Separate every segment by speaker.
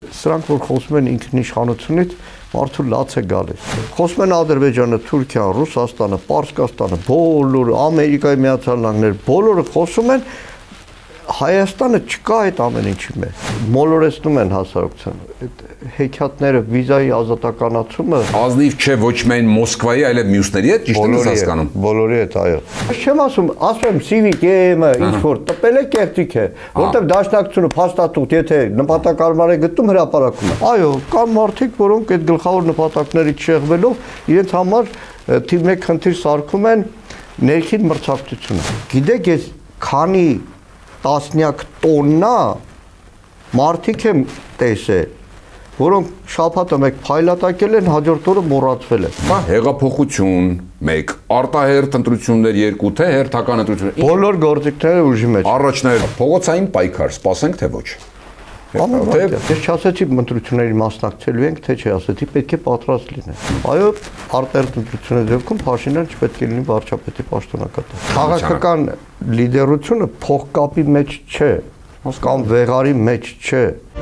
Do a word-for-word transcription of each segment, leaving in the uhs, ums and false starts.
Speaker 1: Սրանք որ խոսում են ինքնիշխանությունից, մարդու լաց է գալիս։ Խոսում են Ադրբեջանը, Թուրքիան, Ռուսաստանը, Պարսկաստանը, բոլորը, Ամերիկայի Միացյալ Նահանգները, բոլորը խոսում են, Հայաստանը չկա այդ ամեն ինչի մեջ։ Մոլորեցնում են հասարակությանը։ Այդ հեքիաթները, վիզայի ազատականացումը
Speaker 2: ազնիվ չէ ոչ միայն Մոսկվայի, այլև մյուսների հետ, ճիշտ եմ հասկանում։
Speaker 1: Բոլորի հետ, այո։ Չեմ ասում, ասում եմ Civic E-ը ինչ որ տպել է կերտիկ է, որտեղ դաշնակցությունը փաստաթուղթ, եթե նպատակարար է գտնում հրապարակում է։ Այո, կան մարդիկ, որոնք այդ գլխավոր նպատակներից շեղվելով իրենց համար թիվ մեկ խնդիր սարքում են ներքին մրցակցությունը։ Գիտեք, ես քանի տասնյակ տոննա մարդիկ եմ տեսել, որոնք շաբաթը մեկ փայլատակել են, հաջորդ օրը մոռացվել են։
Speaker 2: Բա հեղափոխություն մեկ, արտահերթ ընտրություններ երկու, թե հերթական ընտրություններ։
Speaker 1: Բոլոր գործիքները ուժի մեջ։
Speaker 2: Առաջներ փողոցային պայքար, սպասենք թե ոչ։
Speaker 1: Ես չասեցի ընտրությունների մասնակցելու ենք, թե չի ասեցի, պետք է պատրաստ լինեն։ Այո, արտահերթ ընտրությունների դեպքում Փաշինյանը չպետք է լինի վարչապետի պաշտոնակատար։ Քաղաքական լիդերությունը փողկապի մեջ չէ, կամ վեղարի մեջ չէ։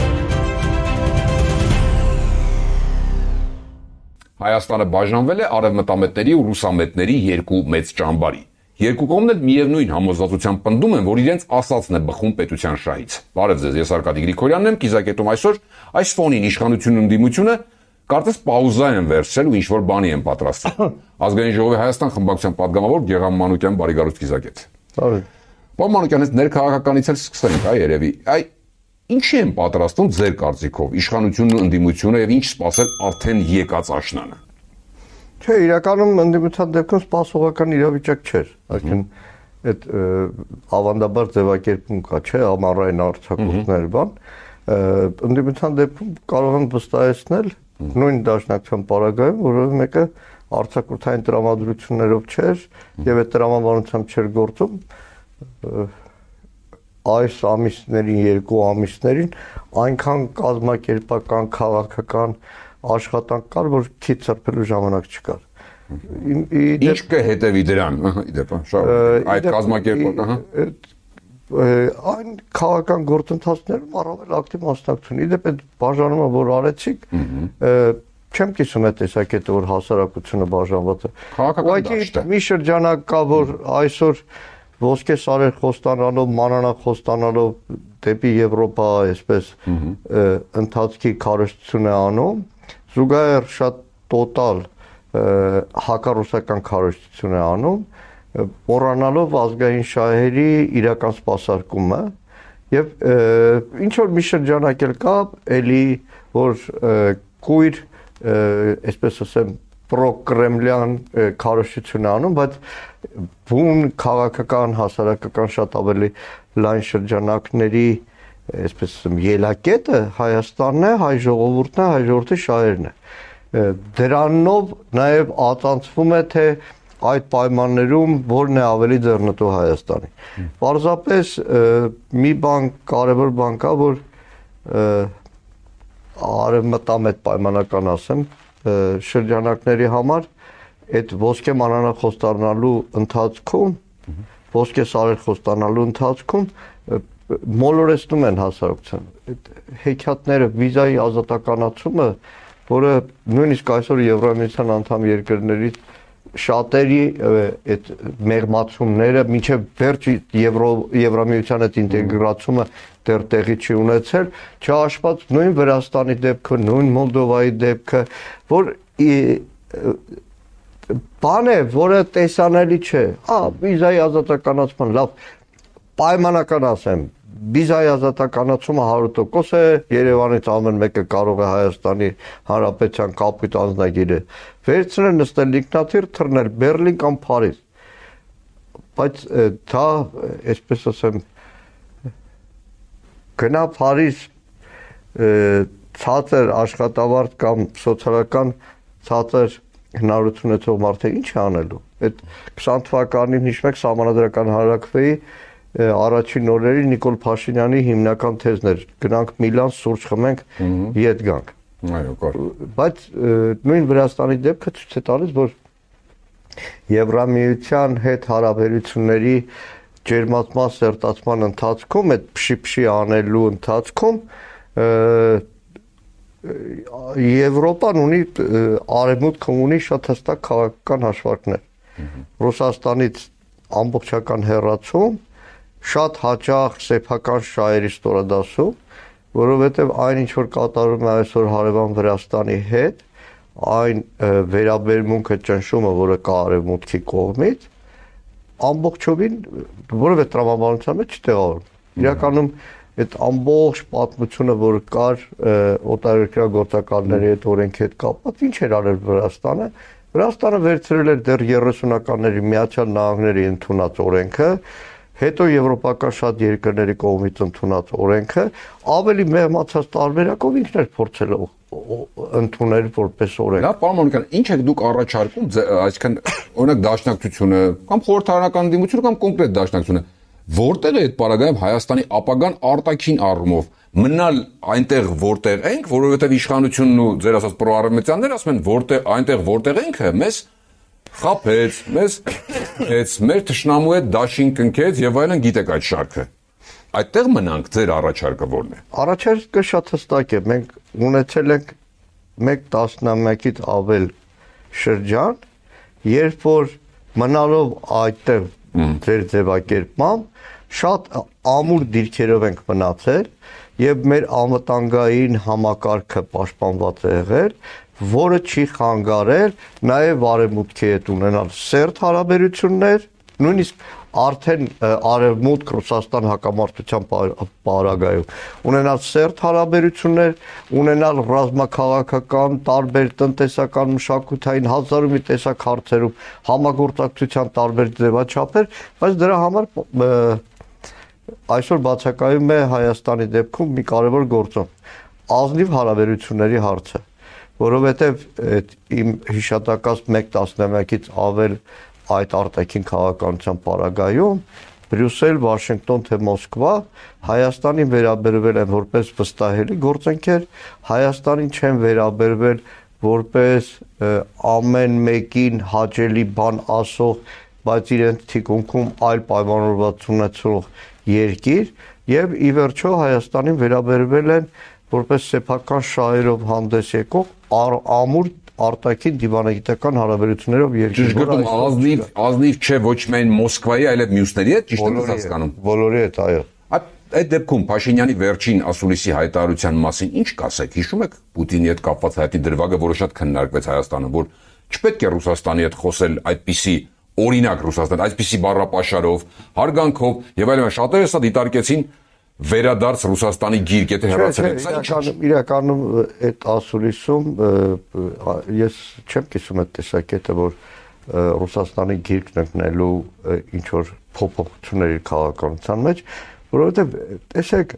Speaker 2: Հայաստանը բաժանվել է արևմտամետների ու ռուսամետների երկու մեծ ճամբարի։ Երկու կողմն էլ միևնույն համոզվածությամբ պնդում են, որ իրենց ասածն է բխում պետության շահից։ Բարև ձեզ, ես Արկադի Գրիգորյանն եմ, կիզակետում այսօր այս ֆոնին իշխանությունն ու ընդդիմությունը կարծես պաուզա են վերցրել ու ինչ-որ բանի են պատրաստել։ Ազգային ժողովի Հայաստան խմբակցության падգամավոր Գեգամ Մանուկյան, բարի գալուստ կիզակետ։
Speaker 1: Բարև։
Speaker 2: Պարոն Մանուկյան, այս ներքաղաքականից էլ սկսենք, այ երևի։ Այ ինչի են պատրաստում ձեր կարծիքով իշխանությունն ու ընդդիմությունը եւ ինչ սպասել արդեն եկած աշնանը։
Speaker 1: Չէ, իրականում ընդդիմության դեպքում սպասողական իրավիճակ չէր, այսինքն այդ ավանդաբար ձևակերպում կա, չէ, ամառային արձակուրդներ բան, ընդդիմության դեպքում կարող եմ վստահեցնել նույն դաշնակցության պարագայում, որովհետեւ մեկը արձակուրդային տրամադրություններով չէր եւ այդ տրամաբանությամբ չէր գործում, այս ամիսներին, երկու ամիսներին այնքան կազմակերպական, քաղաքական աշխատանք կար, որ քիչ ծրփելու ժամանակ չկար։
Speaker 2: Ինչ կհետևի դրան, իդեպ, այդ կազմակերպական,
Speaker 1: այն քաղաքական գործընթացներում առավել ակտիվ մասնակցություն։ Իդեպ այդ բաժանումը, որ արեցիք, չեմ կիսում այդ տեսակետը, որ հասարակությունը բաժանված է։ Ուղղակի մի շրջանակ կա, որ այսօր ոսկե սարեր խոստանալով, մանանակ խոստանալով դեպի Եվրոպա, այսպես ընթացքի քարոզություն է անում, զուգահեռ շատ տոտալ հակառուսական քարոզություն է անում, մոռանալով ազգային շահերի իրական սպասարկումը եւ ինչ որ մի շրջանակ էլ կա, էլի որ կույր, այսպես ասեմ, պրոկրեմլյան քարոզություն է անում, բայց բուն քաղաքական, հասարակական շատ ավելի լայն շրջանակների այսպես ասեմ ելակետը Հայաստանն է, հայ ժողովուրդն է, հայ ժողովրդի շահերն է։ Դրանով նաև ածանցվում է թե այդ պայմաններում որն է ավելի ձեռնտու Հայաստանի։ Պարզապես մի բան, կարևոր բան կա, որ արևմտամետ պայմանական ասեմ, շրջանակների համար այդ ոսկե մանանակ խոստանալու ընթացքում, ոսկե սարեր խոստանալու ընթացքում մոլորեցնում են հասարակությանը։ Այդ հեքիաթները, վիզայի ազատականացումը, որը նույնիսկ այսօր Եվրամիության անդամ երկրներից շատերի այդ մեղմացումները մինչև վերջ Եվրամիության այդ ինտեգրացումը դեռ տեղի չի ունեցել, չհաշված նույն Վրաստանի դեպքը, նույն Մոլդովայի դեպքը, որ բան է, որը տեսանելի չէ։ Ա, վիզայի ազատականացման, լավ, պայմանական ասեմ, վիզայի ազատականացումը հարյուր տոկոս է, Երևանից ամեն մեկը կարող է Հայաստանի Հանրապետության կապույտ անձնագիրը վերցնել, նստել ինքնաթիռ, թռնել Բերլին կամ Փարիզ։ Բայց դա, այսպես ասեմ, գնա Փարիզ ցածր աշխատավարձ կամ սոցիալական ցածր հնարավորություն ունեցող մարդը ինչ է անելու։ Այդ քսան թվականին հիշում եք Սահմանադրական հանրաքվեի առաջին օրերի Նիկոլ Փաշինյանի հիմնական թեզն էր՝ գնանք Միլան, սուրճ խմենք, ետ գանք։
Speaker 2: Այո, կար։
Speaker 1: Բայց նույն Վրաստանի դեպքը ցույց է տալիս, որ Եվրամիության հետ հարաբերությունների ջերմացման, սերտացման ընթացքում, այդ փշի-փշի անելու ընթացքում Եվրոպան ունի արևմուտքը ունի շատ հստակ քաղաքական հաշվարկներ։ Ռուսաստանից ամբողջական հեռացում, շատ հաճախ սեփական շահերի ստորադասում, որովհետև այն ինչ որ կատարում է այսօր հարևան Վրաստանի հետ, այն վերաբերմունքը ճնշումը, որը կա արևմուտքի կողմից, ամբողջովին որևէ տրամաբանության մեջ չտեղավորվում։ Իրականում այդ ամբողջ պատմությունը, որ կար օտարերկրյա գործակալների հետ օրենքի հետ կապված, ինչ էր արել Վրաստանը։ Վրաստանը վերցրել էր դեռ երեսունականների Միացյալ Նահանգների ընդունած օրենքը, հետո եվրոպական շատ երկրների կողմից ընդունած օրենքը, ավելի մեղմացած տարբերակով ինքն էր փորձել ընդունել որպես օրենք։
Speaker 2: Լավ, պարոն Մանուկյան, ինչ եք դուք առաջարկում, այսինքն օրինակ դաշնակցությունը կամ խորհրդարանական դիմությունը կամ կոնկրետ դաշնակցությունը, որտեղ է այդ պարագայում Հայաստանի ապագան արտաքին առումով մնալ այնտեղ որտեղ ենք, որովհետև իշխանությունն ու ձեր ասած պրոարևմտյանները ասում են, որտեղ այնտեղ որտեղ ենք, մեզ խափեց, մեզ այս մեր թշնամու հետ դաշին կնքեց եւ այլն, գիտեք այդ շարքը։ Այդտեղ մնանք, ձեր առաջարկը ո՞րն է։
Speaker 1: Առաջարկը շատ հստակ է, մենք ունեցել ենք մեկ տասնամյակից ավել շրջան, երբ որ մնալով այդտեղ ձեր ձևակերպմամբ շատ ամուր դիրքերով ենք մնացել եւ մեր անվտանգային համակարգը պաշտպանված է եղել, որը չի խանգարել նաեւ արևմուտքի հետ ունենալ սերտ հարաբերություններ, նույնիսկ արդեն արևմուտք Ռուսաստան հակամարտության պարագայում ունենալ սերտ հարաբերություններ, ունենալ ռազմաքաղաքական, տարբեր տնտեսական, մշակութային հազար ու մի տեսակ հարցերում համագործակցության տարբեր ձևաչափեր, բայց դրա համար այսօր բացակայում է Հայաստանի դեպքում մի կարևոր գործոն՝ ազնիվ հարաբերությունների հարցը, որովհետև իմ հիշատակած մեկ տասնամյակից ավել այդ արտաքին քաղաքականության պարագայում Բրյուսել, Վաշինգտոն թե Մոսկվա Հայաստանին վերաբերվել են որպես վստահելի գործընկեր, Հայաստանին չեն վերաբերվել որպես ամեն մեկին հաճելի բան ասող, բայց իրենց թիկունքում այլ պայմանավորված ունեցող երկիր եւ ի վերջո Հայաստանին վերաբերվել են որպես սեփական շահերով հանդես եկող ամուր արտաքին դիվանագիտական հարաբերություններով երկիր,
Speaker 2: որը ազնիվ ազնիվ չէ ոչ միայն Մոսկվայի, այլև մյուսների հետ, ճիշտ եմ հասկանում։
Speaker 1: Բոլորի հետ, այո։
Speaker 2: Այդ դեպքում Փաշինյանի վերջին ասուլիսի հայտարարության մասին ինչ կասեք։ Հիշում եք Պուտինի հետ կապված հայտնի դրվագը, որը շատ քննարկվեց Հայաստանում, որ չպետք է Ռուսաստանի հետ խոսել այդպիսի օրինակ Ռուսաստան, այսպիսի բառապաշարով, հարգանքով եւ այլն, շատերը սա դիտարկեցին վերադարձ Ռուսաստանի գիրք, եթե հեռացել եք,
Speaker 1: իրականում իրականում այդ ասուլիսում ես չեմ կիսում այդ տեսակետը, որ Ռուսաստանի գիրքն ընկնելու ինչ որ փոփոխություններ իր քաղաքականության մեջ, որովհետև տեսեք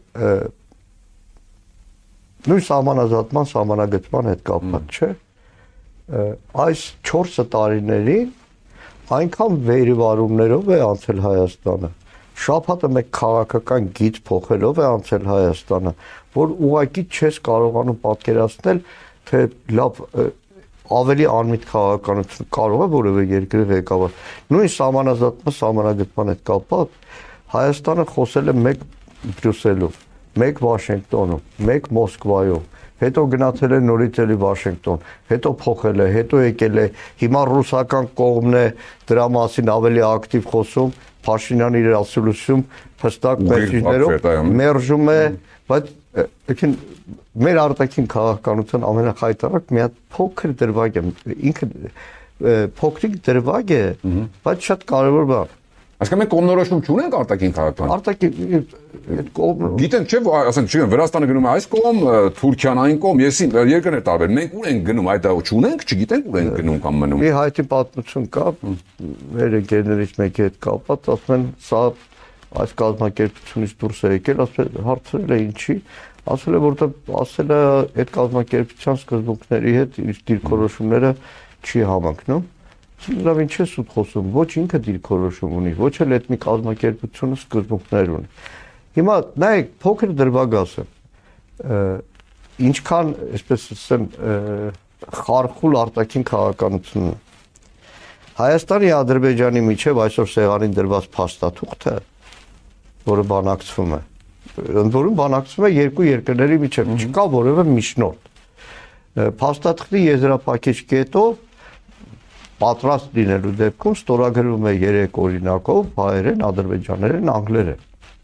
Speaker 1: նույն սահմանազատման, սահմանագծման հետ կապված չէ, այս չորս տարիներին այնքան վերիվարումներով է անցել Հայաստանը, շաբաթը մեկ քաղաքական գիծ փոխելով է անցել Հայաստանը, որ ուղղակի չես կարողանում պատկերացնել, թե լավ ավելի անմիտ քաղաքականություն կարող է որևէ երկրի ղեկավար։ Նույն սահմանազատման, սահմանագծման հետ կապված Հայաստանը խոսել է մեկ Բրյուսելում, մեկ Վաշինգտոնում, մեկ Մոսկվայում, հետո գնացել է նորից էլի Վաշինգտոն, հետո փոխել է, հետո եկել է, հիմա ռուսական կողմն է դրա մասին ավելի ակտիվ խոսում, Փաշինյանը իր ասուլիսում հստակ մեսիջներով մերժում է, բայց եկին մեր արտաքին քաղաքականության ամենախայտարակ մի հատ փոքր դրվագ է, ինքը փոքրիկ դրվագ է, բայց շատ կարևոր բան։
Speaker 2: Այսինքն մենք կողմնորոշում չունենք արտաքին քաղաքական։
Speaker 1: Արտաքին այդ կողմը
Speaker 2: գիտենք չէ, ասենք չգիտեմ, Վրաստանը գնում է այս կողմ, Թուրքիան այն կողմ, եսին երկրներ տարբեր։ Մենք ուր ենք գնում, այդ չունենք, չգիտենք ուր ենք գնում կամ մնում։
Speaker 1: Մի հայտի պատմություն կա, մեր ընկերներից մեկի հետ կապված, ասում են, սա այս կազմակերպությունից դուրս է եկել, ասել հարցրել է ինչի, ասել է, որտեղ ասել է այդ կազմակերպության սկզբունքների հետ իր դիրքորոշումները չի համընկնում։ Լավ, ինչ ես ուտ խոսում, ոչ ինքը դիրքորոշում ունի, ոչ էլ այդ մի կազմակերպությունը սկզբունքներ ունի։ Հիմա նայեք, փոքր դրվագ ասեմ, ինչքան, այսպես ասեմ, խարխուլ արտաքին քաղաքականությունն է։ Հայաստանի ու Ադրբեջանի միջև այսօր սեղանին դրված փաստաթուղթը, որը բանակցվում է, ընդ որում բանակցվում է երկու երկրների միջև, չկա որևէ միջնորդ։ փաստաթղթի եզրափակիչ կետով պատրաստ լինելու դեպքում ստորագրվում է երեք օրինակով հայերեն, ադրբեջաներեն, անգլերեն։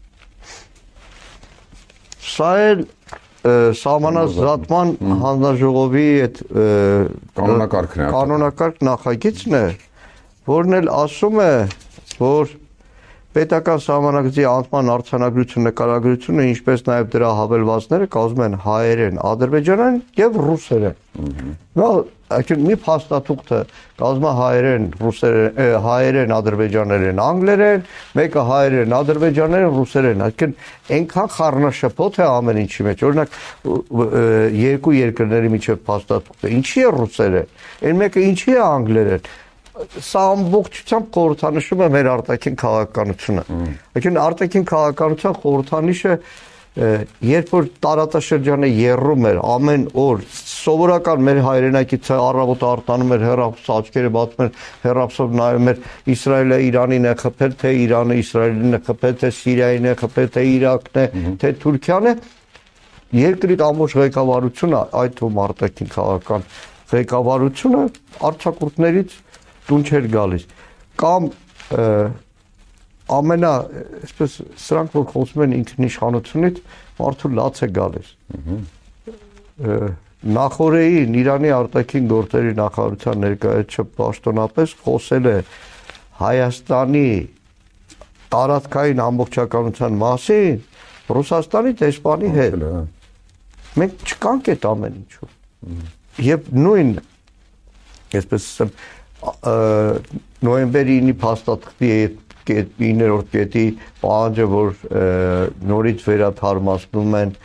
Speaker 1: Սա էլ Սահմանազատման հանձնաժողովի այդ
Speaker 2: կանոնակարգն է,
Speaker 1: կանոնակարգ նախագիծն է, որն էլ ասում է, որ պետական սահմանագծի անդման արձանագրություն նկարագրությունը, ինչպես նաև դրա հավելվածները կազմում են հայերեն, ադրբեջաներեն եւ ռուսերեն։ Նա մի փաստաթուղթը կազմում է հայերեն, ռուսերեն, հայերեն, ադրբեջաներեն, անգլերեն, մեկը հայերեն, ադրբեջաներեն, ռուսերեն։ Այսինքն այնքան խառնաշփոթ է ամեն ինչի մեջ։ Օրինակ երկու երկրների միջև փաստաթուղթը ինչի է ռուսերեն, այն մեկը ինչի է անգլերեն։ Սա ամբողջությամբ խորհրդանշում է մեր արտաքին քաղաքականությունը։ Այսինքն արտաքին քաղաքականության խորհրդանիշը երբ որ տարածաշրջանը եռում էր ամեն օր սովորական մեր հայրենակից առավոտը արտանում էր հեռախոս աչքերը բացում էր հեռախոսով նայում էր Իսրայելը Իրանին է խփել թե Իրանը Իսրայելին է խփել թե Սիրիային է խփել թե Իրաքն է թե Թուրքիան է երկրի ամբողջ ղեկավարությունը այդ թվում արտաքին քաղաքական ղեկավարությունը արձակուրդներից տուն չէր գալիս կամ ամենա այսպես սրանք որ խոսում են ինքնիշխանությունից մարդու լաց է գալիս նախորդին Իրանի արտաքին գործերի նախարարության ներկայացուցիչ պաշտոնապես խոսել է Հայաստանի տարածքային ամբողջականության մասին Ռուսաստանի դեսպանի հետ մենք չկանք այդ ամեն ինչու եւ նույն այսպես նոյեմբերի ինը փաստաթղթի իններորդ կետի պահանջը որ նորից վերաթարմացնում են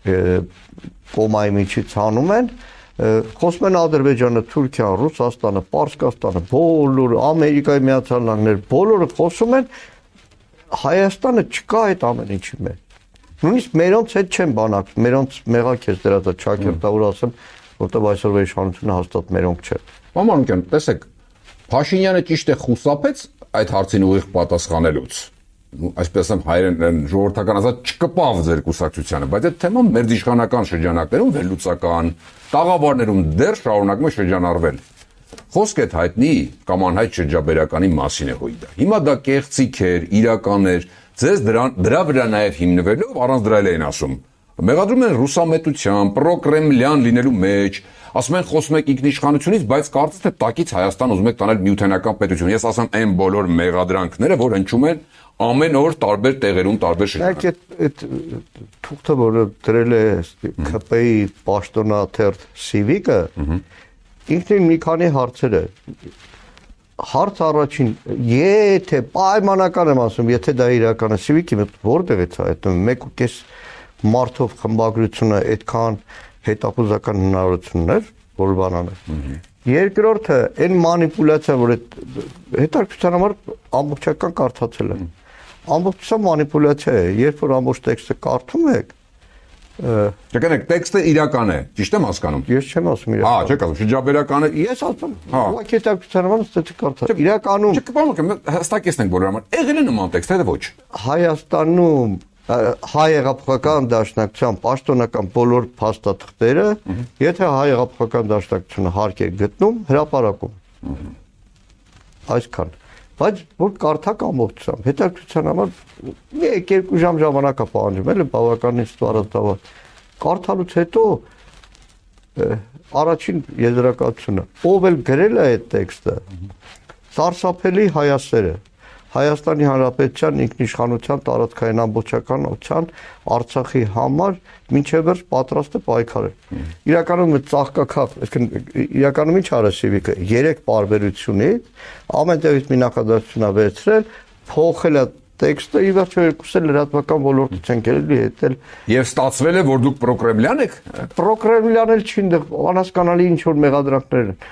Speaker 1: կոմայի միջից հանում են խոսում են Ադրբեջանը, Թուրքիան, Ռուսաստանը, Պարսկաստանը, բոլորը Ամերիկայի Միացյալ Նահանգները բոլորը խոսում են Հայաստանը չկա այդ ամեն ինչի մեջ նույնիսկ մերոնց հետ չեն բանակցում մերոնց մեղակ է դրած Չակերտավոր ասեմ որտեղ այսօրվա իշխանությունը հաստատ մերոնք չէ
Speaker 2: Մամանուկյան տեսեք Փաշինյանը ճիշտ է խուսափեց այդ հարցին ուղիղ պատասխանելուց այսպես եմ հայերեն ժողովրդական ասած չկպավ ձեր կուսակցությանը բայց այդ թեման մեր իշխանական շրջանակներում վերլուծական տաղավարներում դեռ շարունակում է շրջանառվել խոսք է հայտնի կամ անհայտ շրջաբերականի մասին է հույդա հիմա դա կեղծիք էր իրական էր ձեզ դրա դրա վրա նաև հիմնվելով առանց դրա էլ են ասում մեղադրում են ռուսամետության պրոկրեմլյան լինելու մեջ ասում են խոսում եք ինքնիշխանությունից բայց կարծես թե տակից Հայաստան ուզում եք տանել միութենական պետություն ես ասեմ այն բոլոր մեղադրանքները որ հնչում են ամեն օր տարբեր տեղերում տարբեր շրջաններում
Speaker 1: այդ թուղթը որը դրել է ՔՊ-ի պաշտոնաթերթ Civic-ը ինքնին մի քանի հարցեր է հարց առաջին եթե պայմանական եմ ասում եթե դա իրական է Civic-ի որտեղից է այդ մեկ ու կես մարդով խմբագրությունը այդքան հետախուզական հնարավորություններ որ բանաներ երկրորդը այն մանիպուլյացիա որ այդ հետաքրքրության համար ամբողջական կարդացել է ամբողջական մանիպուլյացիա է երբ որ ամբողջ տեքստը կարդում եք
Speaker 2: Չգիտեք տեքստը իրական է ճիշտ եմ հասկանում
Speaker 1: ես չեմ ասում իրական
Speaker 2: հա չեք ասում շրջաբերականը
Speaker 1: ես ասում ուղղակի հետաքրքրության համար ստեցի կարդալ իրականում
Speaker 2: չկպամուկ հստակեցնենք բոլոր համար եղել է նման տեքստ թե ոչ
Speaker 1: Հայաստանում հայ հեղափոխական դաշնակցության պաշտոնական բոլոր փաստաթղթերը, եթե հայ հեղափոխական դաշնակցությունը հարկ է գտնում, հրապարակում։ Այսքան։ Բայց որ կարդակ ամբողջությամբ, հետաքրքրության համար մեկ-երկու ժամ ժամանակ է պահանջում, էլի բավականին ստվարատավար։ Կարդալուց հետո առաջին եզրակացությունը, ով էլ գրել է այդ տեքստը, սարսափելի հայասեր է։ Հայաստանի Հանրապետության ինքնիշխանության տարածքային ամբողջականության Արցախի համար մինչև վերջ պատրաստ է պայքարել։ Իրականում ծաղկակախ, այսինքն իրականում ինչ արել Civic-ը երեք պարբերությունից ամեն տեղից մի նախադասություն ա վերցրել, փոխել է տեքստը ի վերջո երկուսը լրատվական ոլորտից են գերելի հետել։
Speaker 2: Եվ ստացվել է որ դուք պրոկրեմլյան եք։
Speaker 1: Պրոկրեմլյան էլ չի, այնտեղ անհասկանալի ինչ որ մեղադրանքներ են։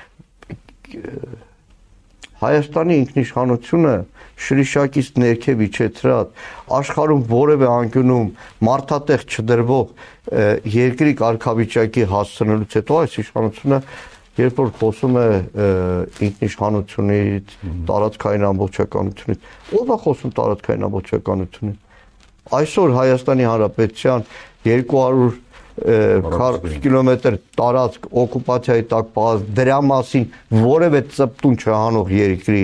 Speaker 1: Հայաստանի ինքնիշխանությունը շրիշակից ներքև իջեցրած աշխարհում որևէ անկյունում մարդատեղ չդրվող երկրի կարգավիճակի հասցնելուց հետո այս իշխանությունը երբ որ խոսում է ինքնիշխանությունից, տարածքային ամբողջականությունից, ով է խոսում տարածքային ամբողջականությունից։ Այսօր Հայաստանի Հանրապետության երկու հարյուր քառ կիլոմետր տարածք օկուպացիայի տակ պահած դրա մասին որևէ ծպտուն չհանող երկրի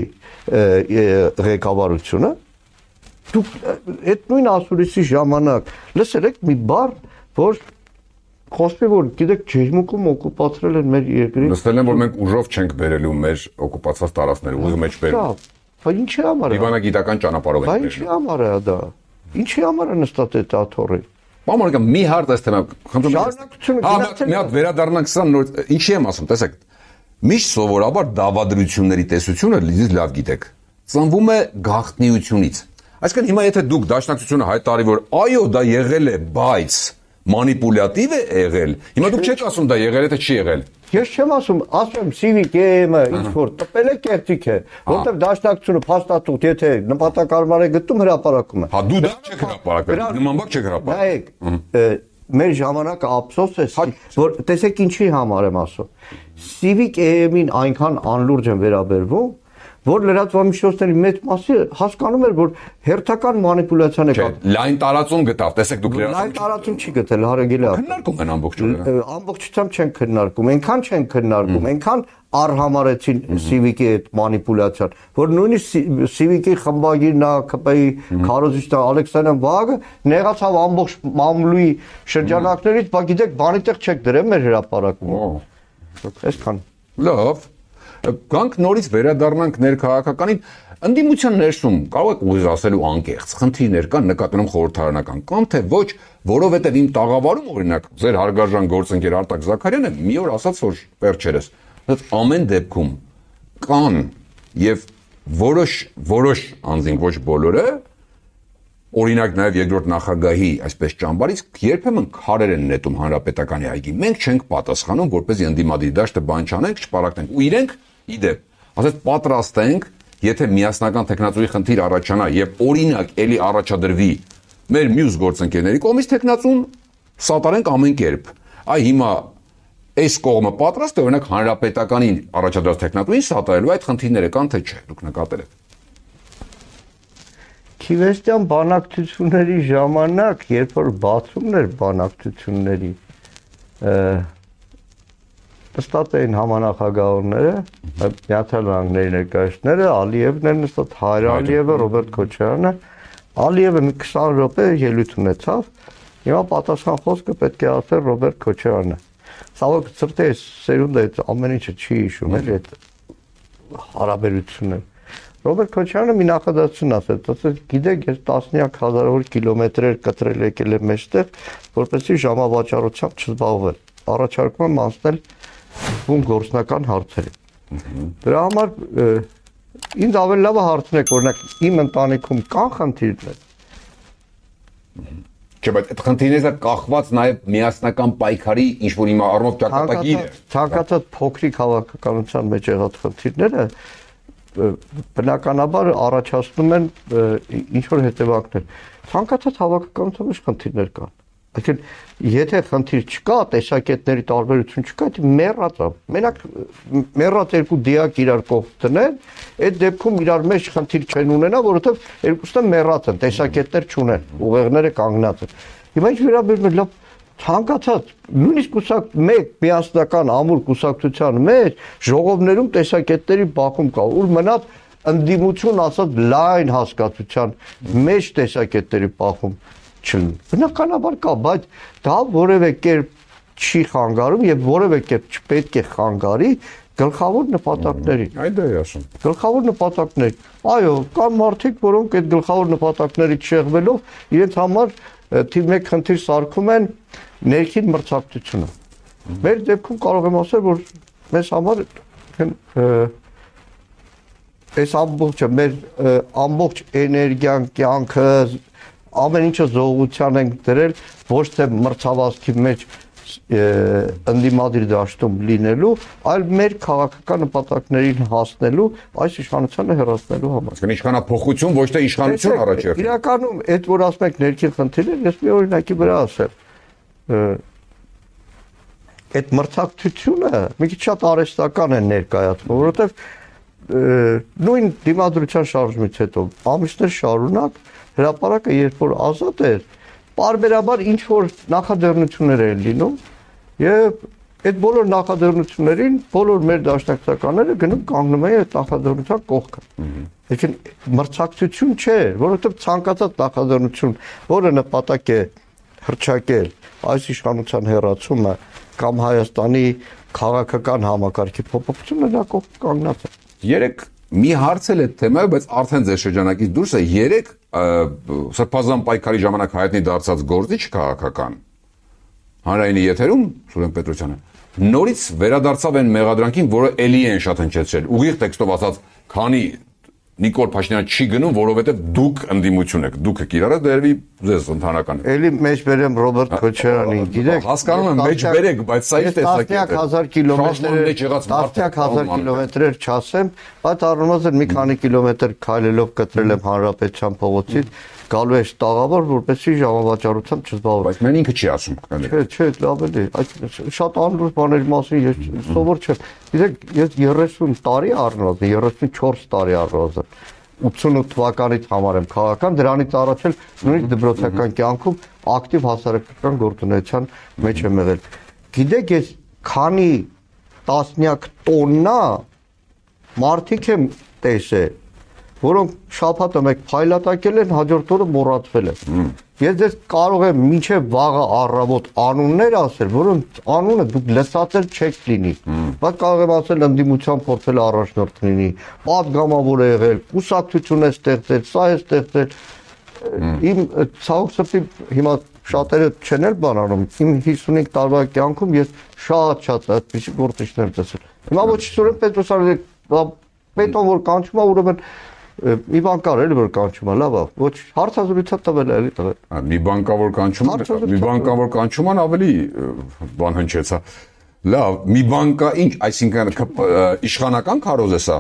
Speaker 1: ղեկավարությունը դուք այդ նույն ասուրիսի ժամանակ լսել եք մի բառ, որ խոսքի որ գիտեք ջերմուկում օկուպացրել են մեր երկրի։
Speaker 2: Նստել են որ մենք ուժով չենք բերելու մեր օկուպացված տարածքները, ուժի մեջ բերելու։
Speaker 1: Բա ինչի համար է։
Speaker 2: Դիվանագիտական ճանապարհով
Speaker 1: ենք։ Բա ինչի համար է դա։ Ինչի համար է նստած այդ աթոռը։
Speaker 2: Պարոն, մի հարց էս թեմա, խնդրում եմ։
Speaker 1: Շարունակությունը
Speaker 2: մի հատ վերադառնանք սա նոր, ինչի եմ ասում, տեսեք։ Միշտ սովորաբար դավադրությունների տեսությունը լավ գիտեք։ Ծնվում է գաղտնիությունից։ Այսինքն հիմա եթե դուք դաշնակցությունը հայտարարի որ այո դա եղել է, բայց մանիպուլյատիվ է եղել, հիմա դուք չեք ասում դա եղել է, թե չի եղել։
Speaker 1: Ես չեմ ասում, ասում Civic E M-ը ինչ որ տպել է կերտիկ է, որտեղ դաշնակցությունը փաստաթուղթ եթե նպատակարար է գտնում հրապարակում է։
Speaker 2: Հա դու դա չեք հրապարակել, նման բան չեք հրապարակել։
Speaker 1: Նայեք, մեր ժամանակը ափսոս է, որ տեսեք ինչի համար եմ ասում։ Civic E M-ին այնքան անլուրջ են վերաբերվում, որ լրատվամիջոցների մեծ մասը հասկանում էր, որ հերթական մանիպուլյացիան է կապ։
Speaker 2: Լայն տարածում գտավ, տեսեք դուք
Speaker 1: լայն տարածում չի գտել, հարագելի է։
Speaker 2: Քննարկում են ամբողջովին։
Speaker 1: Ամբողջությամբ չեն քննարկում, այնքան չեն քննարկում, այնքան արհամարեցին Civic-ի այդ մանիպուլյացիան, որ նույնիսկ Civic-ի խմբագիրն է, K P I քարոզիչը Ալեքսանդրյան Վահագը նեղացավ ամբողջ մամլուի շրջանակներից, բա գիտեք, բանի տեղ չեք դրել մեր հրապարակում։ Այսքան։
Speaker 2: Լավ։ Գանք նորից վերադառնանք ներքաղաքականին, ընդդիմության ներսում կարող եք ուղիղ ասելու անկեղծ խնդիրներ կան նկատի խորհրդարանական կամ թե ոչ, որովհետև իմ տաղավարում օրինակ ձեր հարգարժան գործընկեր Արտակ Զաքարյանը մի օր ասաց, որ վերջերս ամեն դեպքում կան եւ որոշ որոշ անձինք ոչ բոլորը օրինակ նաև երկրորդ նախագահի այսպես ճամբարից երբեմն քարեր են նետում հանրապետականի այգի։ Մենք չենք պատասխանում, որպեսզի ընդդիմադիր դաշտը բան չանենք, չպարակտենք։ Ու իրենք իդեպ, ասած պատրաստ ենք, եթե միասնական տեխնացուի խնդիր առաջանա եւ օրինակ էլի առաջադրվի մեր մյուս գործընկերների կողմից տեխնացուն սատարենք ամեն կերպ։ Այ հիմա այս կողմը պատրաստ է օրինակ հանրապետականին առաջադրած տեխնատուին սատարելու այդ խնդիրները կան թե չէ, դուք նկատել եք։
Speaker 1: Քիվեստյան բանակցությունների ժամանակ, երբ որ բացումն էր բանակցությունների, նստած էին համանախագահորները, Միացյալ Նահանգների ներկայացուցիչները, Ալիևն էր նստած, Հայր Ալիևը, Ռոբերտ Քոչարյանը, Ալիևը մի քսան րոպե ելույթ ունեցավ, հիմա պատասխան խոսքը պետք է ասել Ռոբերտ Քոչարյանը։ Ցավոք ծրտե սերունդը այդ ամեն ինչը չի հիշում, էլի այդ հարաբերությունը։ Ռոբերտ Քոչարյանը մի նախադասություն ասեց, ասեց, գիտեք, ես տասնյակ հազարավոր կիլոմետրեր կտրել եկել եմ մեջտեղ, որպեսզի ժամավաճառությամբ չզբաղվել։ Առաջարկում եմ անցնել բուն գործնական հարցերի։ Դրա համար ինձ ավելի լավ է հարցնեք, օրինակ իմ ընտանիքում կան խնդիրներ։
Speaker 2: Չէ, բայց այդ խնդիրները կախված նաև միասնական պայքարի ինչ որ հիմա առումով ճակատագիր է։
Speaker 1: Ցանկացած փոքրիկ հավաքականության մեջ եղած խնդիրները բնականաբար առաջացնում են ինչ որ հետևանքներ։ Ցանկացած հավաքականության մեջ խնդիրներ կան։ Այսինքն, եթե խնդիր չկա, տեսակետների տարբերություն չկա, դա մեռած է։ Մենակ մեռած երկու դիակ իրար կողմ դնեն, այդ դեպքում իրար մեջ խնդիր չեն ունենա, որովհետև երկուսը մեռած են, տեսակետներ չունեն, ուղեղները կանգնած են։ Հիմա ինչ վերաբերում է լավ ցանկացած նույնիսկ կուսակ մեկ միասնական ամուր կուսակցության մեջ ժողովներում տեսակետների բախում կա, ուր մնաց ընդդիմություն ասած լայն հասկացության մեջ տեսակետերի բախում չլինի։ Բնականաբար կա, բայց դա որևէ կերպ չի խանգարում եւ որևէ կերպ չպետք է խանգարի գլխավոր նպատակներին։
Speaker 2: Այդ է ասում։
Speaker 1: Գլխավոր նպատակներ։ Այո, կան մարդիկ, որոնք այդ գլխավոր նպատակներից շեղվելով իրենց համար թիվ մեկ խնդիր սարքում են ներքին մրցակցությունը։ Մեր դեպքում կարող եմ ասել, որ մեզ համար այս ամբողջը մեր ամբողջ էներգիան, կյանքը, ամեն ինչը զողության ենք դրել ոչ թե մրցավազքի մեջ ընդդիմադիր դաշտում լինելու, այլ մեր քաղաքական նպատակներին հասնելու, այս իշխանությանը հեռացնելու համար։
Speaker 2: Այսինքն իշխանափոխություն ոչ թե իշխանություն առաջերտի։
Speaker 1: Իրականում այդ որ ասում եք ներքին խնդիրներ, ես մի օրինակի վրա ասեմ։ Այդ մրցակցությունը մի քիչ շատ արհեստական է ներկայացվում, որովհետև նույն դիմադրության շարժումից հետո ամիսներ շարունակ հրապարակը երբ որ ազատ էր, պարբերաբար ինչ որ նախաձեռնություններ են լինում եւ այդ բոլոր նախաձեռնություններին բոլոր մեր դաշնակցականները գնում կանգնում են այդ նախաձեռնության կողքը։ Այսինքն մրցակցություն չէ, որովհետեւ ցանկացած նախաձեռնություն, որը նպատակ է հրճակել այս իշխանության հերացումը կամ Հայաստանի քաղաքական համակարգի փոփոխությունը, դա կողք կանգնած է։
Speaker 2: Երեք մի հարց էլ է թեմայով, բայց արդեն ձեր շրջանակից դուրս է, երեք սրբազան պայքարի ժամանակ հայտնի դարձած գործիչ քաղաքական հանրայինի եթերում Սուրեն Պետրոսյանը նորից վերադարձավ այն մեղադրանքին, որը էլի են շատ հնչեցրել, ուղիղ տեքստով ասած, քանի Նիկոլ Փաշինյանը չի գնում, որովհետև դուք ընդդիմություն եք, դուք եք իրարը դերվի ձեզ ընդհանրական։
Speaker 1: Էլի մեջ բերեմ Ռոբերտ Քոչարյանին, գիտեք,
Speaker 2: հասկանում եմ, մեջ բերեք, բայց սա ինչ տեսակ է։
Speaker 1: հազար կիլոմետրեր, հազար կիլոմետրեր չասեմ, բայց առնվազն մի քանի կիլոմետր քայլելով կտրել եմ Հանրապետության փողոցից, գալու է տաղավար, որպեսզի ժամավաճառությամբ չզբաղվեմ։
Speaker 2: Բայց մեն ինքը չի ասում։
Speaker 1: Չէ, չէ, լավ է, այդ շատ անլուրջ բաների մասին ես սովոր չեմ։ Գիտեք, ես երեսուն տարի առնվազն, երեսունչորս տարի առնվազն ութսունութ թվականից համարեմ քաղաքական, դրանից առաջ էլ նույնիսկ դպրոցական կյանքում ակտիվ հասարակական գործունեության մեջ եմ եղել։ Գիտեք, ես քանի տասնյակ տոննա մարդիկ եմ տեսել, որոնք շաբաթը մեկ փայլատակել են, հաջորդ օրը մոռացվել են։ Ես դες կարող եմ մինչև վաղը առավոտ անուններ ասել, որոնց անունը դուք լսածել չեք լինի, բայց կարող եմ ասել ընդդիմության փորձել առաջնորդ լինի, պատգամավոր է եղել, կուսակցություն է ստեղծել, սա է ստեղծել։ Իմ ցավոք սրտի հիմա շատերը չեն էլ բանանում, իմ հիսունհինգ տարվա կյանքում ես շատ-շատ այդպիսի գործիչներ տեսել։ Հիմա ոչ Սուրեն Պետրոսյանը պետոն որ կանչում է, ուրեմն մի բան կար էլի որ կանչում է, լավ է, ոչ հարցազրույցը տվել է էլի տվել։
Speaker 2: Մի բան կա որ կանչում է, մի բան կա որ կանչում են ավելի բան հնչեցա։ Լավ, մի բան կա ինչ, այսինքն իշխանական քարոզ է սա։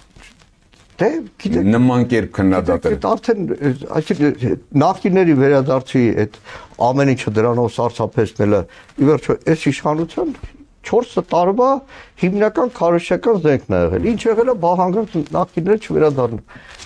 Speaker 1: Դե գիտեք,
Speaker 2: նման կերպ քննադատել։
Speaker 1: Այդ արդեն այսինքն նախկինների վերադարձի այդ ամեն ինչը դրանով սարսափեցնելը ի վերջո այս իշխանության չորս տարվա հիմնական քարոզչական զենքն է եղել։ Ինչ եղել է բահանգած նախկինները չվերադառնում։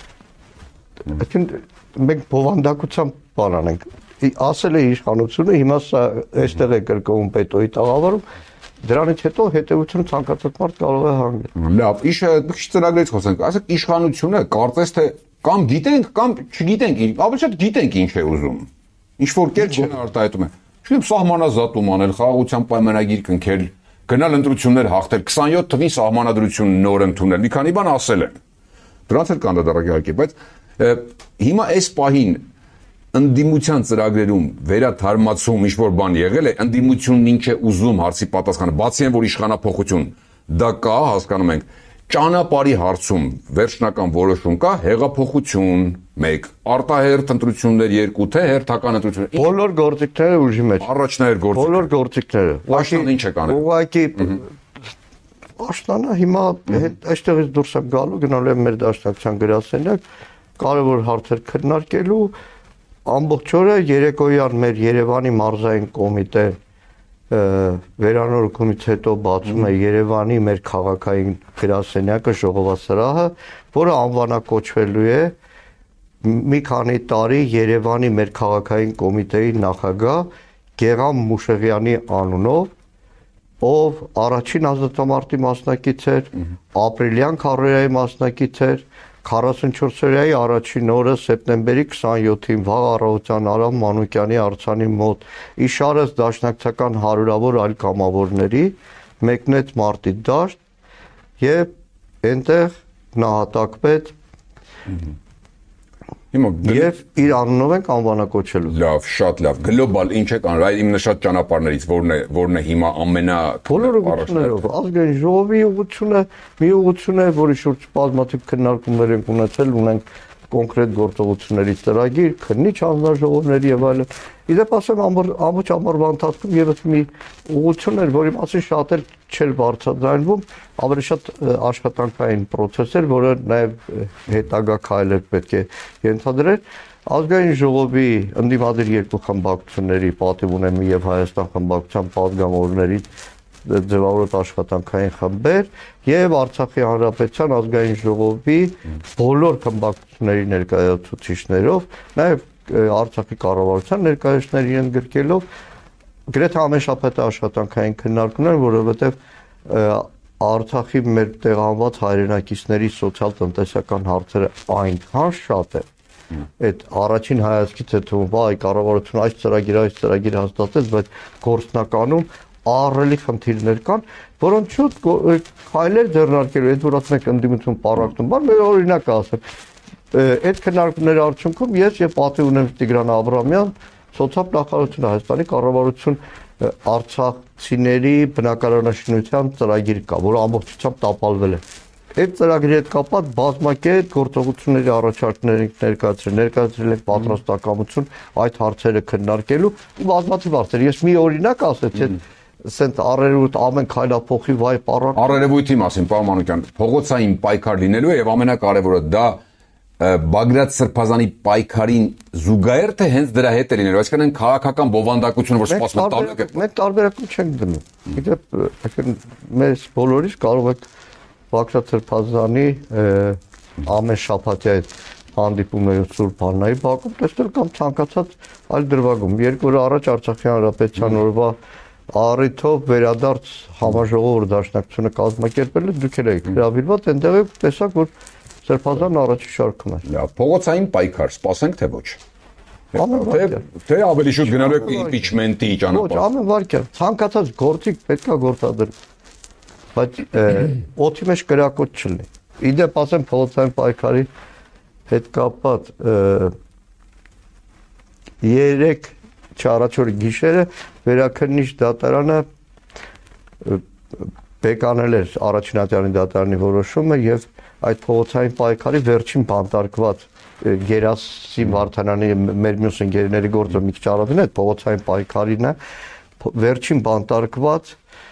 Speaker 1: Այսինքն մենք բովանդակությամբ բան անենք։ Ասել է իշխանությունը, հիմա սա այստեղ է կրկնվում պետոյի տաղավարում, դրանից հետո հետևությունը ցանկացած մարդ կարող է հանգել։
Speaker 2: Լավ, իշը քիչ ծրագրից խոսենք։ Ասեք իշխանությունը կարծես թե կամ գիտենք կամ չգիտենք, ավելի շատ գիտենք ինչ է ուզում։ Ինչ որ կերպ չեն արտահայտում է։ Չգիտեմ, սահմանազատում անել, խաղաղության պայմանագիր կնքել, գնալ ընտրություններ հաղթել, քսանյոթ թվին սահմանադրություն նոր ընդունել, մի քանի բան ասել են։ Դրանց էլ կանդադարակ իհարկե, բայց հիմա այս պահին ընդդիմության ծրագրերում վերաթարմացում ինչ որ բան եղել է, ընդդիմությունն ինչ է ուզում հարցի պատասխանը, բացի այն որ իշխանափոխություն, դա կա, հասկանում ենք, ճանապարհի հարցում վերջնական որոշում կա, հեղափոխություն մեկ, արտահերթ ընտրություններ երկու, թե հերթական ընտրություններ։
Speaker 1: Բոլոր գործիքները ուժի մեջ։
Speaker 2: Առաջնահերթ գործիք։
Speaker 1: Բոլոր գործիքները։
Speaker 2: Պաշտոնը ինչ է կանել։
Speaker 1: Ուղղակի Պաշտոնը հիմա այստեղից դուրս եմ գալու, գնալու եմ մեր դաշնակցության գրասենյակ, կարևոր հարցեր քննարկելու, ամբողջ օրը երեկոյան մեր Երևանի մարզային կոմիտե վերանորոգումից հետո բացում է Երևանի մեր քաղաքային գրասենյակը, ժողովասրահը, որը անվանակոչվելու է մի քանի տարի Երևանի մեր քաղաքային կոմիտեի նախագահ Գեղամ Մուշեղյանի անունով, ով առաջին ազատամարտի մասնակից էր, ապրիլյան քարոզիայի մասնակից էր, քառասունչորսօրյայի առաջին օրը սեպտեմբերի քսանյոթին վաղ առավոտյան Արամ Մանուկյանի արձանի մոտ իշարս դաշնակցական հարյուրավոր այլ կամավորների մեկնեց մարտի դաշտ եւ այնտեղ նահատակվեց եւ իր անունով ենք անվանակոչելու։
Speaker 2: Լավ, շատ լավ։ Գլոբալ ինչ է կանր, այ իմ նշած ճանապարհներից որն է, որն է հիմա ամենա
Speaker 1: բոլոր ուղղություններով ազգային ժողովի ուղղությունը մի ուղղություն է, որի շուրջ բազմաթիվ քննարկումներ ենք ունեցել, ունենք կոնկրետ գործողությունների ծրագիր, քննիչ հանձնաժողովների եւ այլն։ Իդեպ ասեմ ամբողջ ամառվա ընթացքում եւս մի ուղղություն էր, որի մասին շատ էլ չէր բարձրաձայնվում, ավելի շատ աշխատանքային process էր, որը նաեւ հետագա քայլեր պետք է ենթադրեր։ Ազգային ժողովի ընդդիմադիր երկու խմբակցությունների պատիվ ունեմ եւ Հայաստան խմբակցության падգամավորների ձևավորած աշխատանքային խմբեր եւ Արցախի հանրապետության ազգային ժողովի բոլոր խմբակցությունների ներկայացուցիչներով, նաեւ Արցախի կառավարության ներկայացուցիչների ընդգրկելով գրեթե ամեն շաբաթ աշխատանքային քննարկումներ, որովհետև Արցախի մեր տեղանված հայրենակիցների սոցիալ-տնտեսական հարցերը այնքան շատ է, այդ առաջին հայացքից է թվում, վայ, կառավարությունը այս ծրագիր, այս ծրագիր հաստատեց, բայց գործնականում ահռելի խնդիրներ կան, որոնց շուտ քայլեր ձեռնարկելու, այդ որ ասենք ընդդիմություն պարակտում, բան մեր օրինակը ասեմ, այդ քննարկումների արդյունքում ես եւ պատիվ ունեմ Տիգրան Աբրամյան, սոցիալ-նախարարությունը, Հայաստանի կառավարություն արցախցիների բնակարանաշինության ծրագիր կա, որը ամբողջությամբ տապալվել է։ Այդ ծրագրի հետ կապված բազմակետ գործողությունների առաջարկներ ներկայացրել, ներկայացրել են պատրաստակամություն այդ հարցերը քննարկելու ու բազմաթիվ հարցեր։ Ես մի օրինակ ասեցի, ասենք առերևույթ ամեն քայլափոխի վայ պարակ։
Speaker 2: Առերևույթի մասին, պարոն Մանուկյան, փողոցային պայքար լինելու է եւ ամենակարևորը դա Բագրատ Սրբազանի պայքարին զուգահեռ թե հենց դրա հետ է լինելու, այսինքն այն քաղաքական բովանդակությունը, որ սպասում է տալու։
Speaker 1: Մենք տարբերակում չենք դնում։ Գիտեք, մեզ բոլորիս կարող եք Բագրատ Սրբազանի ամեն շաբաթյա այդ հանդիպումներում Սուրբ Աննայի բակում տեսնել կամ ցանկացած այլ դրվագում։ Երկու օր առաջ Արցախի հանրապետության օրվա առիթով վերադարձ համաժողովը դաշնակցությունը կազմակերպել է, դուք եք հրավիրված, այնտեղ եք տեսակ, որ Սրբազանն առաջի շարքում է։
Speaker 2: Լավ, փողոցային պայքար, սպասենք թե ոչ։ Թե ավելի շուտ գնալու եք իմպիչմենտի ճանապարհ։
Speaker 1: Ոչ, ամեն վարքյան, ցանկացած գործիք պետքա գործադրել։ Բայց օդի մեջ կրակոտ չլինի։ Իդեպ ասեմ փողոցային պայքարի հետ կապված երեք չառաջորդ գիշերը վերաքննիչ դատարանը բեկանել էր առաջին դատարանի որոշումը եւ այդ փողոցային պայքարի վերջին բանտարկված Գերասիմ Վարդանյանի մեր մյուս ընկերների գործը մի քիչ առավին է փողոցային պայքարին է վերջին բանտարկված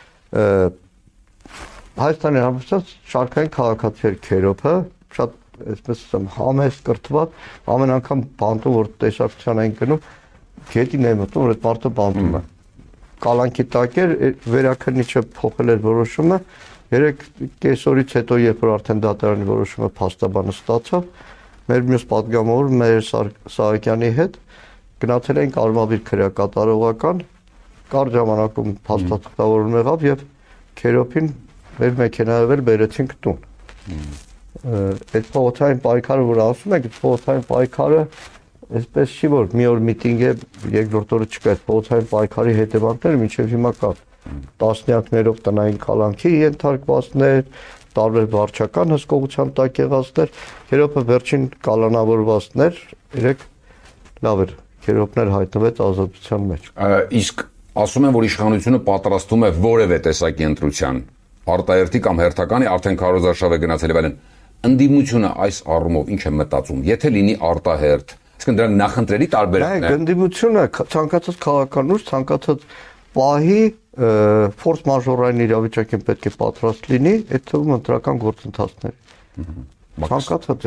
Speaker 1: Հայաստանի Հանրապետության շարքային քաղաքացիներ Քերոփը շատ այսպես ասեմ համեստ կրթված ամեն անգամ բանտում որ տեսակցության են գնում գետին է մտնում որ այդ մարդը բանտում է կալանքի տակ էր վերաքննիչը փոխել էր որոշումը երեք կեսօրից հետո երբ որ արդեն դատարանի որոշումը փաստաբանը ստացավ մեր մյուս պատգամավոր մեր Սահակյանի հետ գնացել ենք Արմավիր քրեակատարողական կար ժամանակում փաստաթղթավորում եղավ եւ Քերոփին մեր մեքենայով էլ բերեցինք տուն այդ փողոցային պայքարը որ ասում եք փողոցային պայքարը այսպես չի որ մի օր միտինգ է երկրորդ օրը չկա այդ փողոցային պայքարի հետևանքները մինչև հիմա կա տասնյակներով տնային կալանքի ենթարկվածներ, տարբեր վարչական հսկողության տակ եղածներ, Քերոփը վերջին կալանավորվածներ, երեք լավ էր, Քերոփներ հայտնվեց ազատության մեջ։
Speaker 2: Իսկ ասում են, որ իշխանությունը պատրաստում է որևէ տեսակի ընտրության, արտահերթի կամ հերթականի արդեն քարոզարշավ է գնացել եւ այլն։ Ընդդիմությունը այս առումով ինչ է մտածում, եթե լինի արտահերթ, այսինքն դրա նախընտրելի տարբերակն է։
Speaker 1: Ընդդիմությունը ցանկացած քաղաքական ուժ, ցանկացած պահի ֆորս մաժորային իրավիճակին պետք է պատրաստ լինի այդ թվում ընտրական գործընթացների։ Ցանկացած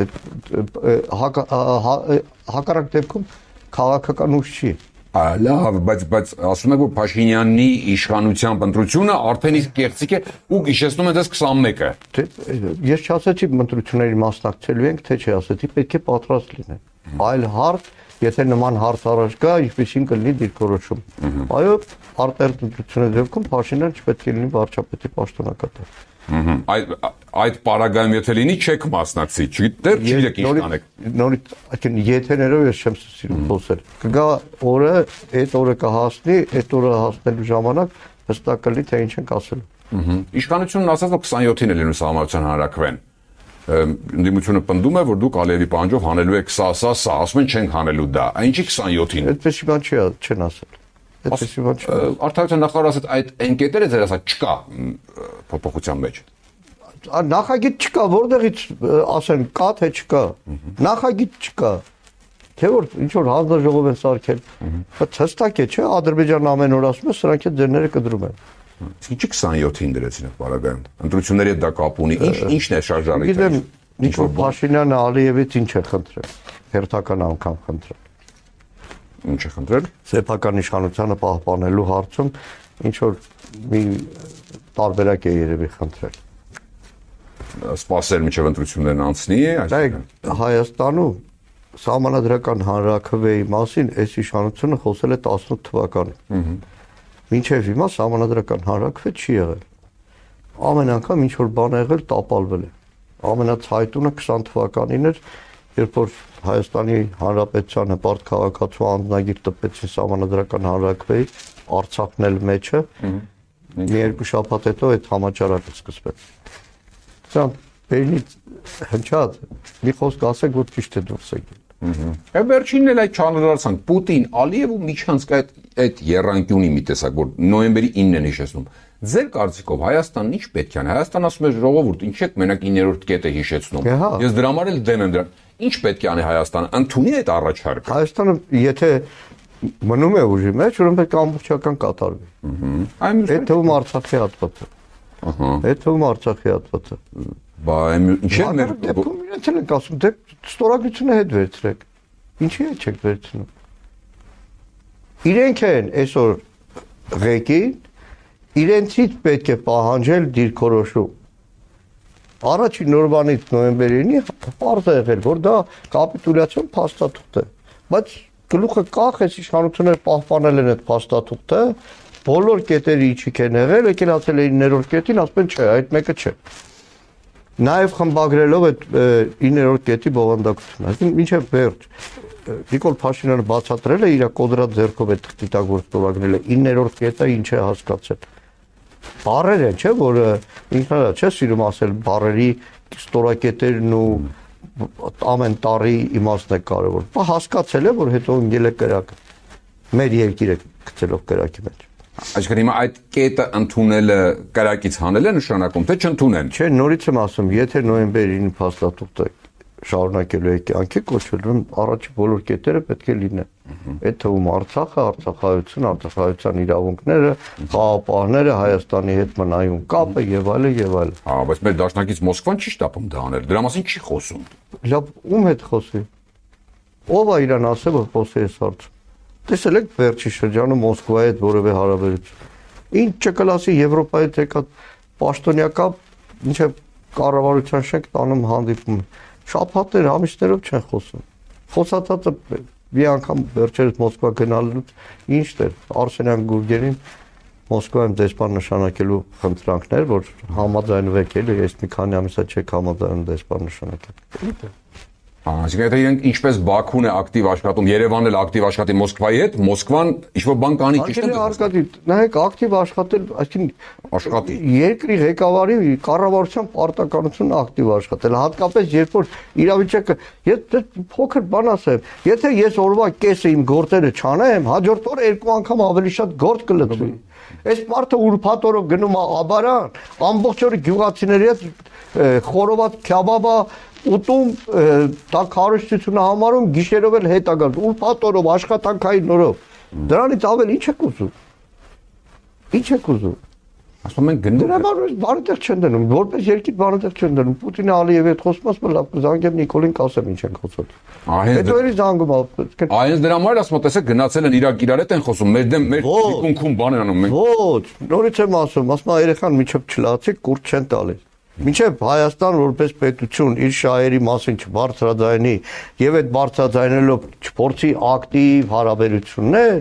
Speaker 1: հակառակ դեպքում քաղաքական ուժ չի։
Speaker 2: Լավ, բայց բայց ասում եք որ Փաշինյանի իշխանության ընտրությունը արդեն իսկ կեղծիք է ու գիշեցնում են դες քսանմեկը։
Speaker 1: Ես չասեցի ընտրությունների մասնակցելու ենք, թե չի ասեցի պետք է պատրաստ լինեն։ Այլ հարց Եթե նման հարց առաջ գա, ինչպեսին կլինի դիրքորոշում։ Այո, արտահերթ ընտրությունների դեպքում Փաշինյանը չպետք է լինի վարչապետի պաշտոնակատար։
Speaker 2: Այդ այդ պարագայում եթե լինի, չեք մասնակցի, չգիտեք, չգիտեք ինչ կանեք։
Speaker 1: Նորից, այսինքն եթերներով ես չեմ սիրում խոսել։ Կգա օրը, այդ օրը կհասնի, այդ օրը հասնելու ժամանակ հստակ կլինի թե ինչ ենք ասելու։
Speaker 2: Իշխանությունն ասաց, որ քսանյոթին է լինում սահմանության հանրաքվեն։ Ընդդիմությունը պնդում է, որ դուք Ալիևի պահանջով հանելու եք սա, սա, սա, ասում են չենք հանելու դա։ Ինչի քսանյոթին։
Speaker 1: Այդպես բան չի չեն ասել։ Այդպես բան չի։
Speaker 2: Արդարության նախարարը ասաց, այդ ընկետերը ձեր ասած չկա փոփոխության մեջ։
Speaker 1: Նախագիծ չկա, որտեղից ասեն կա թե չկա։ Նախագիծ չկա։ Թե որ ինչ որ հանձնաժողով են սարքել։ Բայց հստակ է, չէ՞, Ադրբեջանն ամեն օր ասում է, սրանք այդ ձեռները կդրում են։
Speaker 2: Ինչի քսանյոթին դրեցին այդ պարագայում։ Ընտրությունների հետ դա կապ ունի։ Ինչ ինչն է շարժարի։
Speaker 1: Գիտեմ, ինչ որ Փաշինյանը Ալիևից ինչ է խնդրել։ Հերթական անգամ խնդրել։
Speaker 2: Ինչ է խնդրել։
Speaker 1: Սեփական իշխանությունը պահպանելու հարցում ինչ որ մի տարբերակ է երևի խնդրել։
Speaker 2: Սպասել մինչև ընտրություններն անցնի,
Speaker 1: այսինքն Հայաստանում Սահմանադրական հանրաքվեի մասին այս իշխանությունը խոսել է տասնութ թվականին։ Մինչև հիմա սահմանադրական հանրաքվե չի եղել։ Ամեն անգամ ինչ որ բան ա եղել, տապալվել է։ Ամենացայտունը քսան թվականին էր, երբ որ Հայաստանի Հանրապետության հպարտ քաղաքացու անձնագիր տպեցին սահմանադրական հանրաքվեի, Արցախն էլ մեջը, մի երկու շաբաթ հետո այդ համաճարակը սկսվեց։ Սա բերնից հնչած մի խոսք ասեք, որ ճիշտ է դուրս եկել։
Speaker 2: Է վերջինն էլ այդ չանրացանք Պուտին, Ալիև ու Միչանսկը այդ այդ երանգյունի մի տեսակ որ նոյեմբերի իննն են հիշեցնում։ Ձեր կարծիքով Հայաստանն ինչ պետք է անի։ Հայաստան ասում է ժողովուրդ, ինչ եք մենակ իններորդ կետը հիշեցնում։ Ես դրա համար էլ դեմ եմ դրան։ Ինչ պետք է անի Հայաստանը։ Ընդունի այդ առաջարկը։
Speaker 1: Հայաստանը եթե մնում է ուժի մեջ, ուրեմն պետք է ամբողջական կատարվի։ Այդ թվում Արցախի հատվածը։ Ահա։ Այդ թվում Արցախի հատվածը։
Speaker 2: Բա ինչ է մեր
Speaker 1: դեպքում իրենց են ասում, դե ստորագրությունը հետ վերցրեք։ Ինչի՞ է չեք վերցնում։ Իրենք են այսօր ղեկին, իրենցից պետք է պահանջել դիրքորոշում։ Առաջին օրվանից նոյեմբերին պարզ է եղել, որ դա կապիտուլյացիոն փաստաթուղթ է, բայց գլուխը կախ էս իշխանությունները պահպանել են այդ փաստաթուղթը, բոլոր կետերի իջիկ են եղել, եկել ասել էին ներորդ կետին, ասում են չէ, այդ մեկը չէ։ Նաև խմբագրելով այդ իններորդ կետի բովանդակությունը, այսինքն մինչև վերջ Նիկոլ Փաշինյանը բացատրել է իր կոդրած ձեռքով այդ թղթիտակ որ ստորագրել է իններորդ կետը ինչ է հասկացել։ Բառեր են, չէ, որ ինքնա չէ սիրում ասել բառերի ստորակետերն ու ամեն տարի իմաստն է կարևոր։ Բա հասկացել է, որ հետո ընկել է կրակը։ Մեր երկիրը գցելով կրակի մեջ։
Speaker 2: Այսինքն հիմա այդ կետը ընդունելը կրակից հանել է նշանակում, թե չընդունեն։
Speaker 1: Չէ, նորից եմ ասում, եթե նոյեմբերին փաստաթուղթը շարունակելու է կյանքի կոչվելու, առաջի բոլոր կետերը պետք է լինեն։ Այդ թվում Արցախը, Արցախայություն, Արցախայության իրավունքները, խաղապահները, Հայաստանի հետ մնայուն կապը եւ այլն եւ այլն։
Speaker 2: Հա, բայց մեր դաշնակից Մոսկվան չի շտապում դա անել։ Դրա մասին չի խոսում։
Speaker 1: Լավ, ում հետ խոսի։ Ո՞վ է իրան ասել, որ խոսի այս հարցը։ Տեսել եք վերջի շրջանում Մոսկվայի հետ որևէ հարաբերություն։ Ինչ չկլասի Եվրոպայից եկած պաշտոնյակա ինչը կառավարության շենք տանում հանդիպում։ Շաբաթներ, ամիսներով չեն խոսում։ Խոսածածը մի անգամ վերջերս Մոսկվա գնալուց ինչն էր Արսենյան Գուրգենին Մոսկվայում դեսպան նշանակելու խնդրանքներ, որ համաձայնվեք էլի, ես մի քանի ամիս է չեք համաձայնում դեսպան նշանակել։
Speaker 2: Այսինքն եթե իրենք ինչպես Բաքուն է ակտիվ աշխատում, Երևանն էլ ակտիվ աշխատի Մոսկվայի հետ, Մոսկվան ինչ-որ բան կանի ճիշտ է։
Speaker 1: Արկադի, նայեք ակտիվ աշխատել, այսինքն
Speaker 2: աշխատի։
Speaker 1: Երկրի ղեկավարի կառավարության պարտականությունն ակտիվ աշխատել, հատկապես երբ որ իրավիճակը, ես փոքր բան ասեմ, եթե ես օրվա կեսը իմ գործերը չանեմ, հաջորդ օրը երկու անգամ ավելի շատ գործ կլցվի։ Այս մարդը ուրփաթորով գնում է Աբարան, ամբողջ օրը գյուղացիների հետ խորոված քյաբաբա ուտում դա քարոշչությունը համարում գիշերով էլ հետ ագալ ուրփաթորով աշխատանքային նորով դրանից ավել ինչ եք ուզում ինչ եք ուզում
Speaker 2: ասում են գնում
Speaker 1: դրա համար բարդեղ չեն դնում որպես երկիր բարդեղ չեն դնում Պուտինը Ալիևի հետ խոսում ասում լավ զանգեմ Նիկոլին կասեմ ինչ են խոսում հետո էլի զանգում
Speaker 2: այենց դրա համար ասում տեսեք գնացել են իրար իրար հետ են խոսում մեր դեմ մեր դիկունքում բան են անում մենք
Speaker 1: ոչ նորից եմ ասում ասում երեխան միջով չլացի կուրտ չեն տալիս Մինչև Հայաստան որպես պետություն իր շահերի մասին չբարձրաձայնի եւ այդ բարձրաձայնելով չփորձի ակտիվ հարաբերություններ,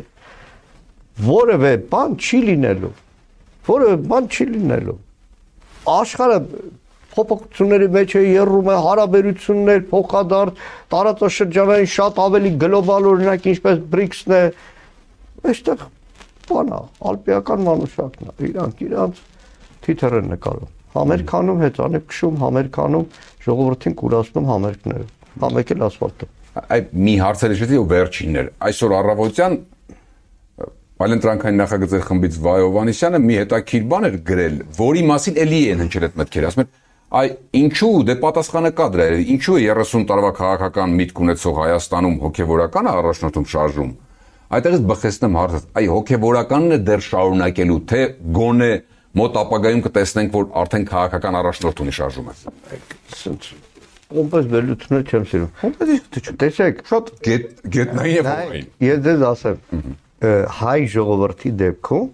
Speaker 1: որևէ բան չի լինելու, որևէ բան չի լինելու։ Աշխարհը փոփոխությունների մեջ է եռում է հարաբերություններ, փոխադարձ, տարածաշրջանային շատ ավելի գլոբալ օրինակ ինչպես բրիքսն է, այստեղ բան է, ալպիական մանուշակն է, իրանք իրանք թիթեռ են նկարում։ Համերկանում հետ անեք քշում, համերկանում ժողովրդին կուրացնում համերկները, համեկել ասֆալտը։
Speaker 2: Այդ մի հարցեր էշեցի ու վերջինն էր։ Այսօր առավոտյան Այլընտրանքային նախագծեր խմբից Վայո Հովհաննիսյանը մի հետաքրքիր բան էր գրել, որի մասին էլի են հնչել այդ մտքերը, ասում են, այ ինչու դե պատասխանը կա դրա, ինչու է երեսուն տարվա քաղաքական միտք ունեցող Հայաստանում հոգևորականը առաջնորդում շարժում։ Այդտեղից բխեցնեմ հարցը, այ հոգևորականն է դեռ շարունակելու, թե գոնե մոտ ապագայում կտեսնենք, որ արդեն քաղաքական առաջնորդ ունի շարժումը։
Speaker 1: Կոմպոզ վերլուծություններ չեմ սիրում։ Կոմպոզ տեսեք, շատ
Speaker 2: գետնային եւ հողային։
Speaker 1: Ես դες ասեմ, հայ ժողովրդի դեպքում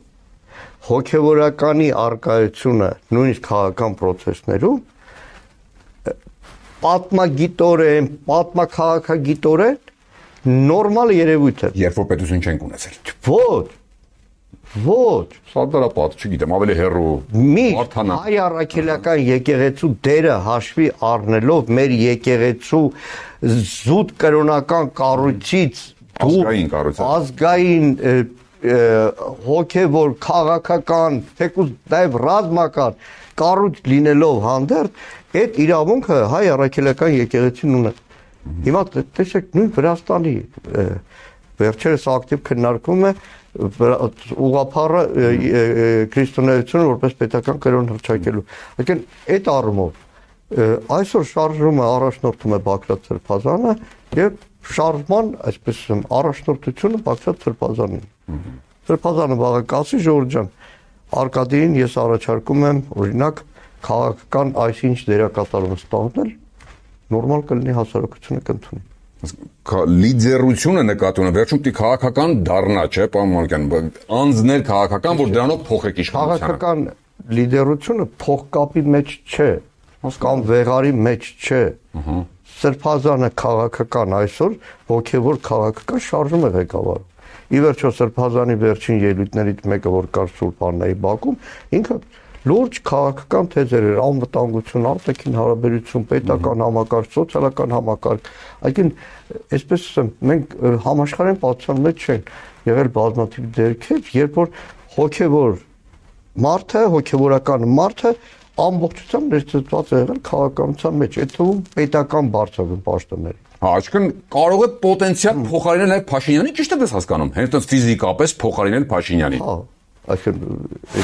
Speaker 1: հոգևորականի արկայությունը նույնիսկ քաղաքական process-ներում պատմագիտորեն, պատմաքաղաքագիտորեն նորմալ երևույթ է։
Speaker 2: Երբ որ պետություն չենք ունեցել։
Speaker 1: Ոչ։ Ոչ։
Speaker 2: Սարդարապատ, չգիտեմ, ավելի հեռու։
Speaker 1: Մի
Speaker 2: Վարդանա։
Speaker 1: հայ առաքելական եկեղեցու դերը հաշվի առնելով մեր եկեղեցու զուտ կրոնական կառույցից
Speaker 2: Ազգային կառույց։
Speaker 1: ազգային ը, ը, հոգևոր քաղաքական թեկուզ նաև ռազմական կառույց լինելով հանդերձ այդ իրավունքը հայ առաքելական եկեղեցին ունի։ Հիմա տեսեք նույն Վրաստանի ը, վերջերս ակտիվ քննարկում է ուղղափառը քրիստոնեությունը որպես պետական կրոն հռչակելու։ Այսինքն այդ առումով այսօր շարժումը առաջնորդում է Բագրատ Սրբազանը եւ շարժման, այսպես ասեմ, առաջնորդությունը Բագրատ Սրբազանին։ Սրբազանը վաղը կասի Ժողովուրդ ջան, Արկադիին ես առաջարկում եմ օրինակ քաղաքական այսինչ դերակատարում ստանալ, նորմալ կլինի հասարակությունը կընդունի։
Speaker 2: Լիդերությունը նկատի ունեմ, վերջում պիտի քաղաքական դառնա, չէ, պարոն Մանուկյան, անձներ քաղաքական, որ դրանով փոխեք իշխանությունը։
Speaker 1: Քաղաքական լիդերությունը փոխկապի մեջ չէ, կամ վեղարի մեջ չէ։ Սրբազանը քաղաքական այսօր հոգևոր քաղաքական շարժում է ղեկավարում։ Ի վերջո Սրբազանի վերջին ելույթներից մեկը, որ կար Սուրբ Աննայի բակում, ինքը լուրջ քաղաքական թեզեր էր, անվտանգություն, արտաքին հարաբերություն, պետական համակարգ, սոցիալական համակարգ։ Այսինքն, այսպես ասեմ, մենք համաշխարհային պատմության մեջ չենք եղել բազմաթիվ դեպքեր, երբ որ հոգևոր մարդը, հոգևորական մարդը ամբողջությամբ ներծծված է եղել քաղաքականության մեջ, այդ թվում պետական բարձրագույն պաշտոնների։
Speaker 2: Հա, այսինքն կարող է պոտենցիալ փոխարինել նաև Փաշինյանի, ճիշտ եմ հասկանում, հենց այդպես ֆիզիկապես փոխարինել Փաշինյանին։
Speaker 1: Հա, այսինքն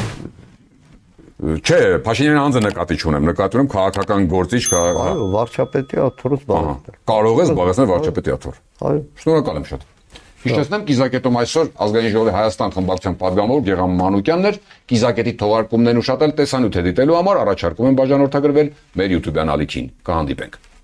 Speaker 2: Չէ, Փաշինյանի անձը նկատի չունեմ, նկատի ունեմ քաղաքական գործիչ,
Speaker 1: այո, վարչապետի աթոռը զբաղեցնել։
Speaker 2: Կարող է զբաղեցնել վարչապետի աթոռ։
Speaker 1: Այո։
Speaker 2: Շնորհակալ եմ շատ։ Հիշեցնեմ, Կիզակետում այսօր Ազգային ժողովի Հայաստան խմբակցության պատգամավոր Գեգամ Մանուկյանն էր, Կիզակետի թողարկումներն ուշադրել տեսանյութ դիտելու համար առաջարկում եմ բաժանորդագրվել մեր YouTube-յան ալիքին։ Կհանդիպենք։